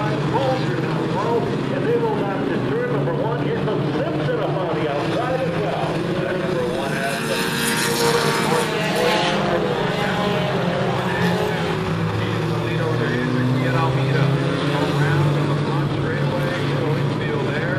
Bolger now low, and they will not disturb number one. Here's some Simpson up on the outside as well. That number one has the lead over there. Ian Almeida. Around in the front straightaway. Go infield there.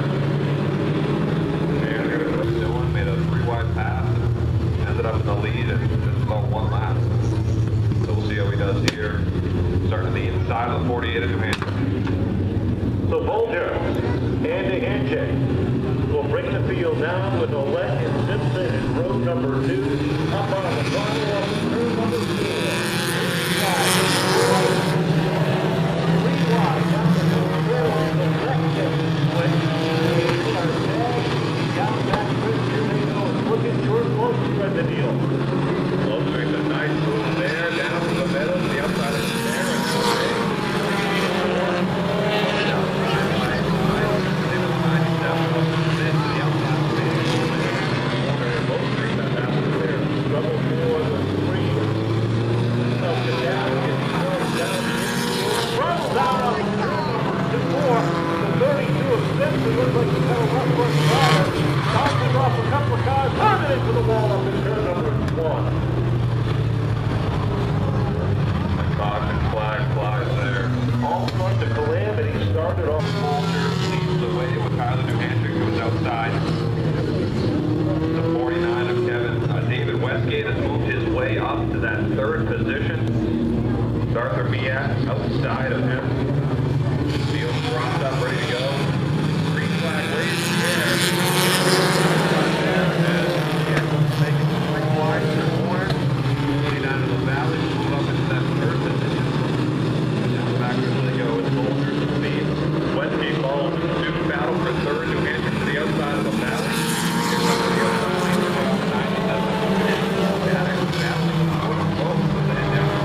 And Dylan made a 3-wide pass. Ended up in the lead and just about one lap. So we'll see how he does here. Starting the inside of the 48 of New Hampshire. So Bolger and a handshake will bring the field down with Ouellette and Simpson in row number 2. Up on the final of turn number 4. 3 wide down the middle of the left switch. Down back switch, here they go. Looking short, close to thread the deal. Close makes a nice move there, down to the middle, to the outside of the there, and flag flies there. All front to Calamity started off. Leads the way with Tyler New Hampshire, goes outside. The 49 of Kevin. David Westgate has moved his way up to that third position. Arthur Miak outside of him. Field dropped up, ready to go. Green flag raised in the air. Making the swing wide to the corner. 49 of the Valley move up into that third position. Back where they go with Bolger to speed. Westgate follows the student battle for third. New Hampshire to the outside of the Valley. Here comes the outside lane to about 97. Maddox battling both with the head down.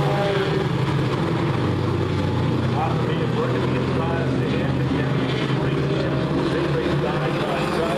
Possibly a work at the inside of the end and then bring in. They race side by side.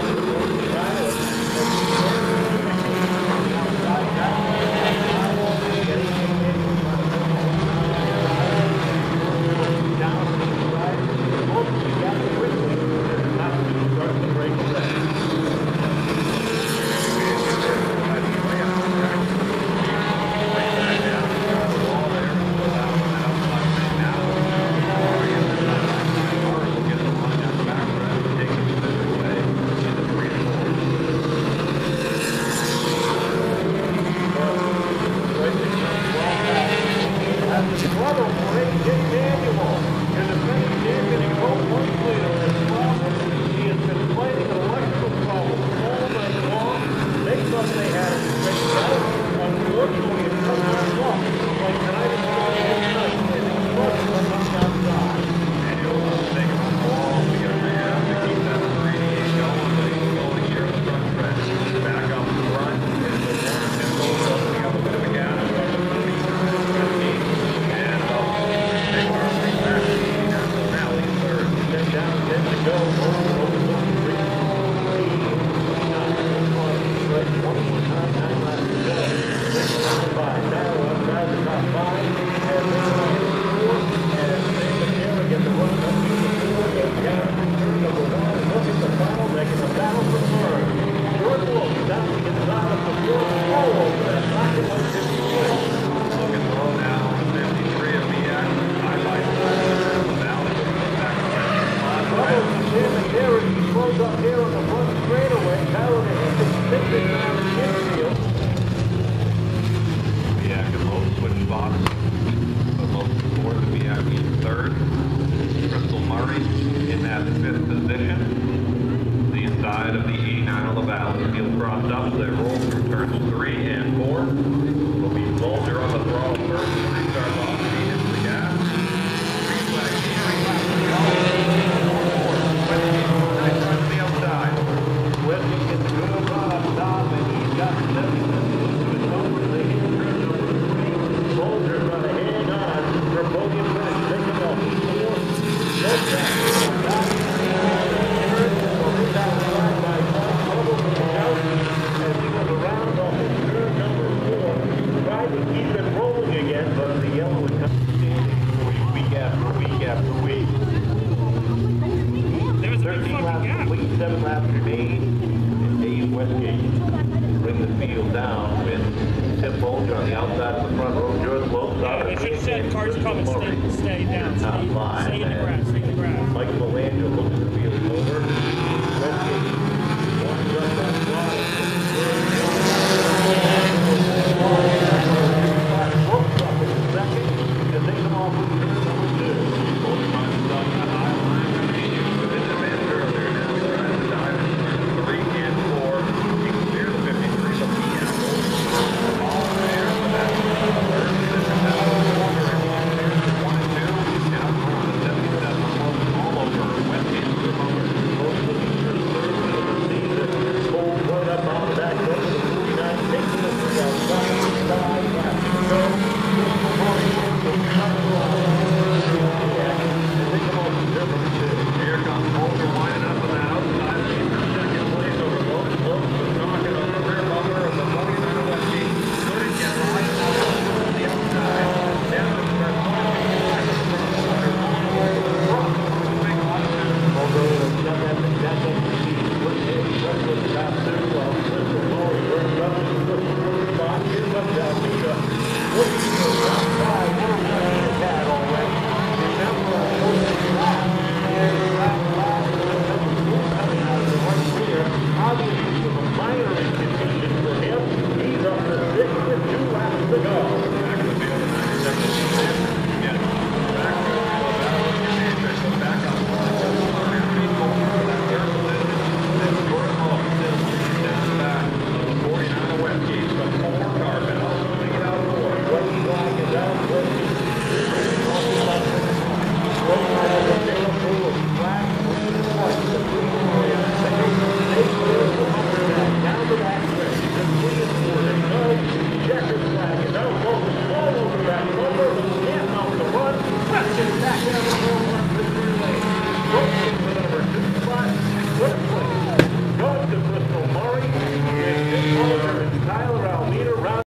7 laps remain.